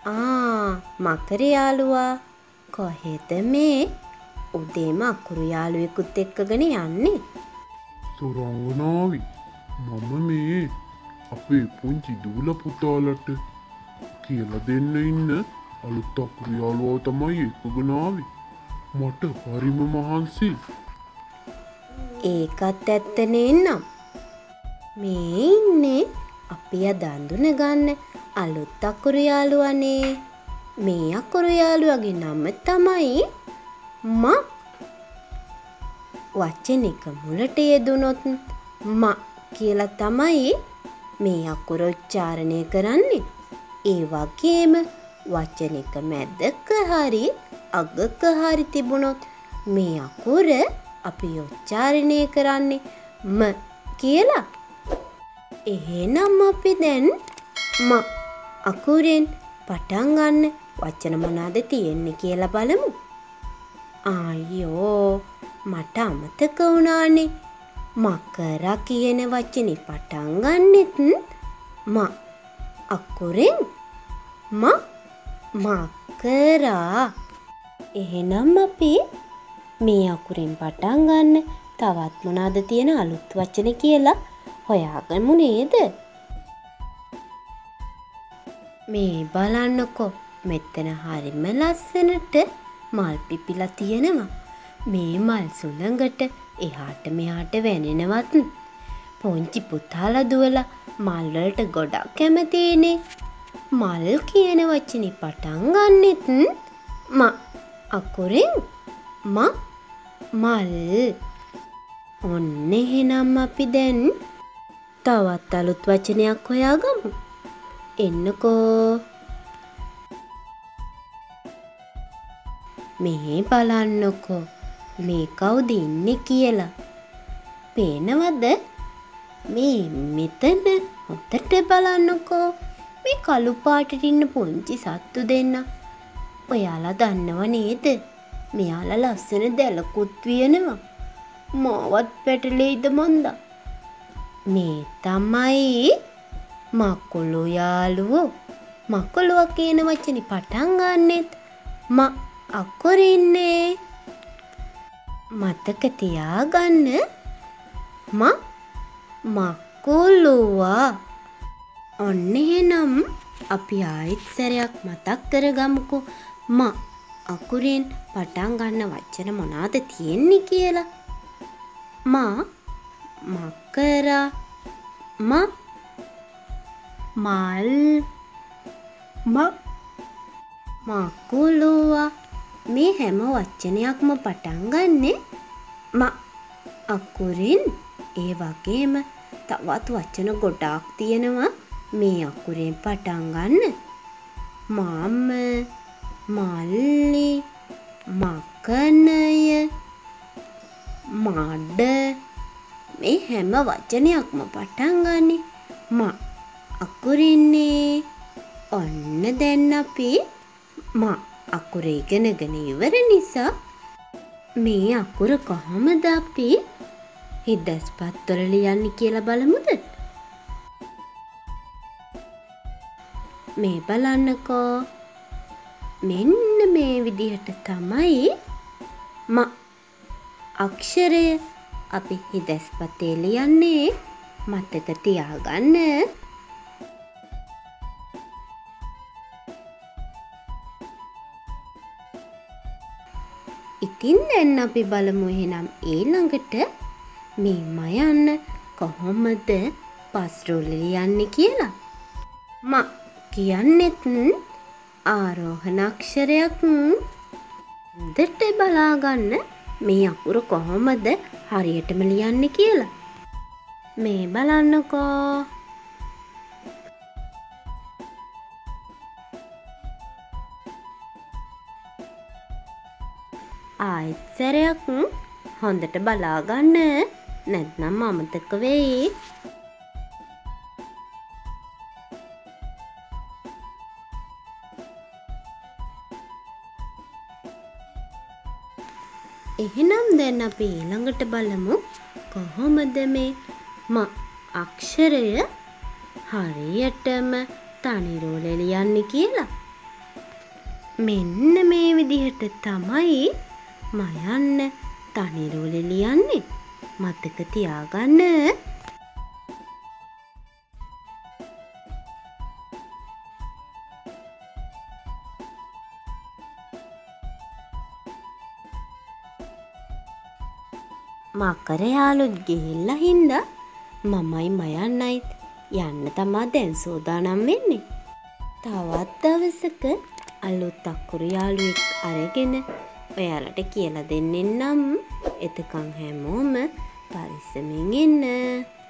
මකර යාළුවා කොහෙද මේ උදේම අකුරු යාළුවෙකුත් එක්කගෙන යන්නේ? සුරංගනාවි මම මේ අපේ පුංචි දූල පුතාලට කියලා දෙන්න ඉන්න අලුත් අකුරු යාළුවෝ තමයි එක්කගෙන ආවේ. මට හරිම මහන්සි. ඒකත් ඇත්ත නේනම්. මේ ඉන්නේ අපි අද අඳුන ගන්න අලුත් අකුරු යාළුවනේ. මේ අකුරු යාළුවගේ නම තමයි ම. වචනික මුලට යෙදුනොත් ම කියලා තමයි මේ අකුර උච්චාරණය කරන්නේ. ඒ වගේම වචනික මැදක හරි අගක හරි තිබුණොත් මේ අකුර අපි උච්චාරණය කරන්නේ ම කියලා. එහෙනම් අපි දැන් ම අකුරෙන් පටන් ගන්න වචන මොනවාද තියෙන්නේ කියලා බලමු. අයියෝ මට අමතක වුණානේ. මකර කියන වචනේ පටන් ගන්නෙත් ම අකුරෙන් මකරා. එහෙනම් අපි මේ අකුරෙන් පටන් ගන්න තවත් මොනවාද තියෙන අලුත් වචන කියලා හොයාගමු නේද? මේ බලන්නකෝ මෙතන හරිම ලස්සනට මල් පිපිලා තියෙනවා. මේ මල් සුළඟට එහාට මෙහාට වැනෙනවත් පුංචි පුතාලා දුවලා මල් වලට ගොඩක් කැමතිනේ. මල් කියන වචනේ පටන් ගන්නෙත් ම අකුරෙන් මල්. ඔන්න එහෙනම් අපි දැන් තවත් අලුත් වචනයක් හොයාගමු. එන්නකෝ. මේ බලන්නකෝ මේ කවුද ඉන්නේ කියලා. පේනවද? මේ මෙතන හොඳට බලන්නකෝ. මේ කළු පාටට ඉන්න පුංචි සත්තු දෙන්න. ඔයාලා දන්නව නේද? මෙයාලා ලස්සන දැලකුත් වියනවා. මාවත් පැටලෙයිද මන්දා. මේ තමයි මකුළු යාළුවෝ. මකුළුවා කියන වචනේ පටන් ගන්නෙත් ම අකුරින්නේ. මතක තියාගන්න මකුළුවා. ඔන්න එහෙනම් අපි ආයෙත් සැරයක් මතක් කරගමුකෝ ම අකුරෙන් පටන් ගන්න වචන මොනවාද තියෙන්නේ කියලා. මකරා මල් මකුළුවා. මේ හැම වචනයක්ම පටන් ගන්නෙ ම අකුරින්. ඒ වගේම තවත් වචන ගොඩාක් තියෙනවා මේ අකුරෙන් පටන් ගන්න. මම, මල්ලි, මකනය, මඩ. මේ හැම වචනයක්ම පටන් ගන්නෙ ම අකුරින්නේ. ඔන්න දැන් අපි ම අකුර ඉගෙනගෙන ඉවර නිසා මේ අකුර කොහොමද අපි හිදස්පත්වල ලියන්නේ කියලා බලමුද? මේ බලන්නකෝ. මෙන්න මේ විදිහට තමයි ම අක්ෂරය අපි හිදස්පතේ ලියන්නේ. මතක තියාගන්න. ඉතින් දැන් අපි බලමු එහෙනම් ඊළඟට මේ ම යන්න කොහොමද පස්රෝල ලියන්නේ කියලා. ම කියන්නෙත් ආරෝහණ අක්ෂරයක්. හොඳට බලාගන්න මේ අකුර කොහොමද හරියටම ලියන්නේ කියලා. මේ බලන්නකෝ. ආයෙත් සැරයක් හොඳට බලාගන්න. නැත්නම් අමතක වෙයි. එහෙනම් දැන් අපි ඊළඟට බලමු කොහොමද මේ ම අක්ෂරය හරියටම තනිරෝල ලියන්නේ කියලා. මෙන්න මේ විදිහට තමයි මයන්න තනිරෝලෙ ලියන්නේ. මතක තියාගන්න. මකර යාළුවොත් ගිහිල්ලා හින්දා මමයි මයන්නයිත් යන්න තමා දැන් සූදානම් වෙන්නේ. තවත් දවසක අලුත් අකුරු යාළුවෙක් අරගෙන ඔයාලට කියලා දෙන්නෙන්නම්. එතකන් හැමෝම පරිස්සමින් ඉන්න.